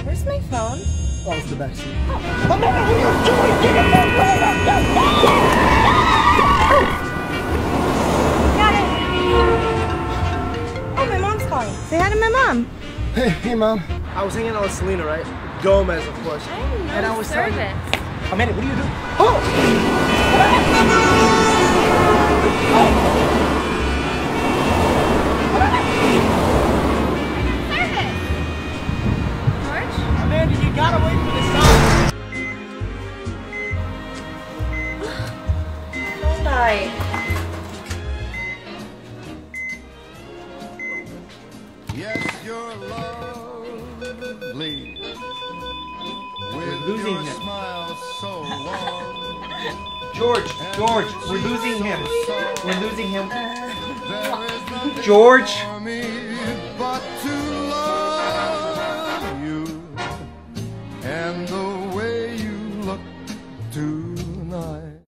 Where's my phone? Oh, it's the back seat. Amanda, what are you doing? Get your phone back! Got it. Oh, my mom's calling. Say hi to my mom. Hey, Mom. I was hanging out with Selena, right? Gomez, of course. I didn't know And I was telling you. service. Amanda, what are you doing? George? Amanda, you gotta wait for the sign. Don't die. Yes, you're lovely. With losing your him. smile so long. George, we're losing him. We're losing him. There is nothing George. for me but to love you and the way you look to